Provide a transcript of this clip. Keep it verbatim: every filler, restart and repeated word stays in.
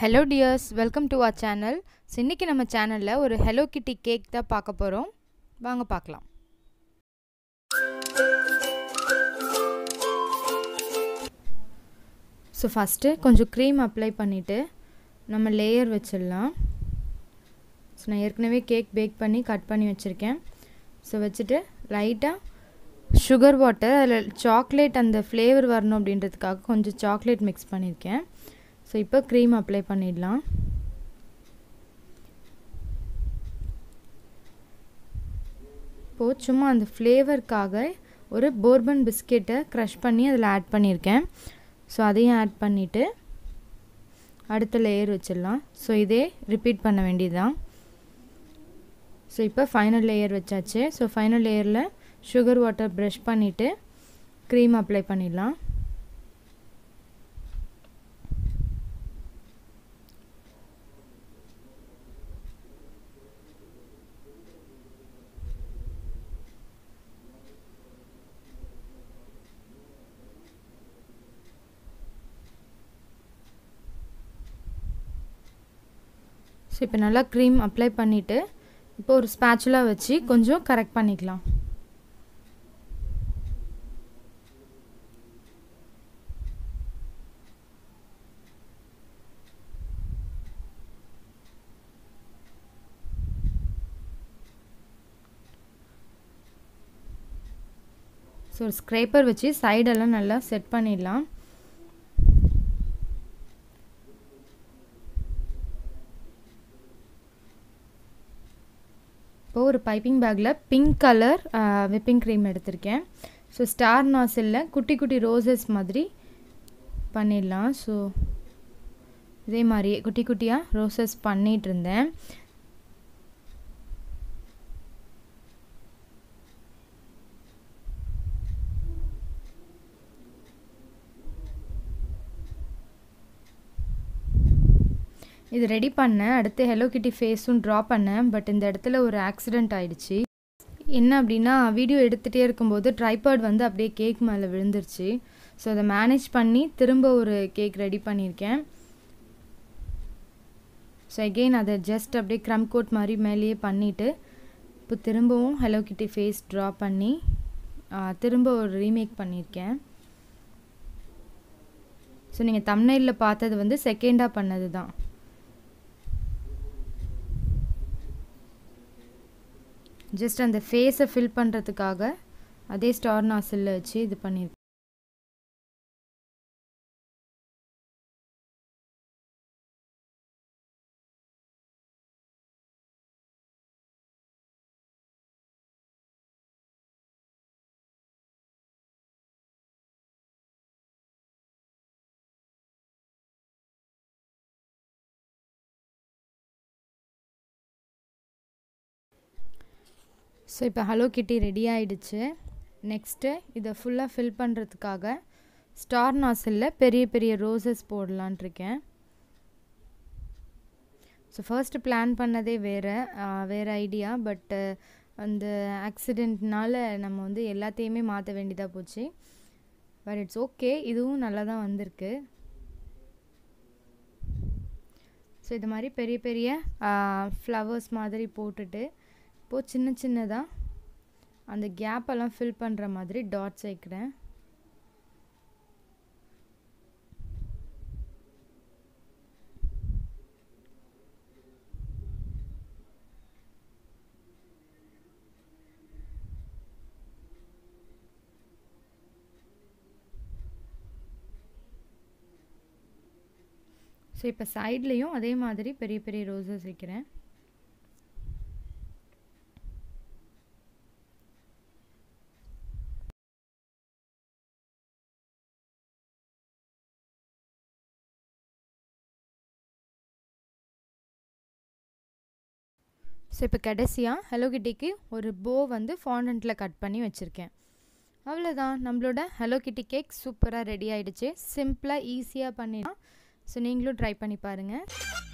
Hello dears, welcome to our channel. இன்னைக்கு நம்ம சேனல்ல ஒரு Hello Kitty கேக் தான் பார்க்க போறோம். வாங்க பார்க்கலாம். So first கொஞ்சம் cream apply பண்ணிட்டு நம்ம layer வெச்சிடலாம். So நான் ஏற்கனவே கேக் பேக் பண்ணி கட் பண்ணி வச்சிருக்கேன். So வெச்சிட்டு லைட்டா sugar water அதுல chocolate அந்த flavor வரணும் அப்படின்றதுக்காக கொஞ்சம் chocolate mix பண்ணிருக்கேன். So இப்போ cream apply பண்ணிடலாம். இப்போ சும்மா அந்த ஃப்ளேவர்க்காக ஒரு bourbon பிஸ்கட்டை crush பண்ணி அதில் ஆட் பண்ணியிருக்கேன். ஸோ அதையும் ஆட் பண்ணிவிட்டு அடுத்த லேயர் வச்சிடலாம். ஸோ இதே ரிப்பீட் பண்ண வேண்டியதுதான். ஸோ இப்போ ஃபைனல் லேயர் வச்சாச்சு. ஸோ ஃபைனல் லேயரில் சுகர் வாட்டர் ப்ரஷ் பண்ணிவிட்டு க்ரீம் அப்ளை பண்ணிடலாம். ஸோ இப்போ நல்லா க்ரீம் அப்ளை பண்ணிவிட்டு இப்போ ஒரு ஸ்பேச்சுலா வச்சு கொஞ்சம் கரெக்ட் பண்ணிக்கலாம். ஸோ ஒரு ஸ்க்ரேப்பர் வச்சு சைடெல்லாம் நல்லா செட் பண்ணிடலாம். இப்போ ஒரு பைப்பிங் பேக்கில் பிங்க் கலர் விப்பிங் க்ரீம் எடுத்திருக்கேன். ஸோ ஸ்டார் நாசிலில் குட்டி குட்டி ரோசஸ் மாதிரி பண்ணிடலாம். ஸோ இதே மாதிரியே குட்டி குட்டியாக ரோசஸ் பண்ணிகிட்டு இருந்தேன். இது ரெடி பண்ணேன். அடுத்து ஹெலோ கிட்டி ஃபேஸும் ட்ரா பண்ணேன். பட் இந்த இடத்துல ஒரு ஆக்சிடெண்ட் ஆகிடுச்சு. என்ன அப்படின்னா வீடியோ எடுத்துகிட்டே இருக்கும்போது ட்ரைபாட் வந்து அப்படியே கேக் மேலே விழுந்துருச்சு. ஸோ அதை மேனேஜ் பண்ணி திரும்ப ஒரு கேக் ரெடி பண்ணியிருக்கேன். ஸோ அகெயின் அதை ஜஸ்ட் அப்படியே க்ரம் கோட் மாதிரி மேலேயே பண்ணிவிட்டு இப்போ திரும்பவும் ஹெலோ கிட்டி ஃபேஸ் ட்ரா பண்ணி திரும்ப ஒரு ரீமேக் பண்ணியிருக்கேன். ஸோ நீங்கள் தம்ப்நெயிலில் பார்த்தது வந்து செகண்டாக பண்ணது தான். ஜஸ்ட் அந்த ஃபேஸை ஃபில் பண்ணுறதுக்காக அதே ஸ்டார் நாசிலில் வச்சு இது பண்ணியிருக்கேன். ஸோ இப்போ ஹலோ கிட்டி ரெடி ஆகிடுச்சு. நெக்ஸ்ட்டு இதை ஃபுல்லாக ஃபில் பண்ணுறதுக்காக ஸ்டார் நாசிலில் பெரிய பெரிய ரோசஸ் போடலான்ட்ருக்கேன். ஸோ ஃபர்ஸ்ட்டு பிளான் பண்ணதே வேறு வேறு ஐடியா. பட்டு அந்த ஆக்சிடெண்ட்னால் நம்ம வந்து எல்லாத்தையுமே மாற்ற வேண்டியதாக போச்சு. பட் இட்ஸ் ஓகே, இதுவும் நல்லா தான் வந்திருக்கு. ஸோ இது மாதிரி பெரிய பெரிய ஃப்ளவர்ஸ் மாதிரி போட்டுட்டு இப்போது சின்ன சின்னதாக அந்த கேப்பெல்லாம் ஃபில் பண்ணுற மாதிரி டாட்ஸ் வைக்கிறேன். ஸோ இப்போ சைட்லேயும் அதே மாதிரி பெரிய பெரிய ரோசஸ் வைக்கிறேன். ஸோ இப்போ கடைசியாக ஹலோ கிட்டிக்கு ஒரு போ வந்து ஃபாண்டன்ட்டில் கட் பண்ணி வச்சுருக்கேன். அவ்வளோதான், நம்மளோட ஹலோ கிட்டி கேக் சூப்பராக ரெடி ஆகிடுச்சு. சிம்பிளாக ஈஸியாக பண்ணிடலாம். ஸோ நீங்களும் ட்ரை பண்ணி பாருங்கள்.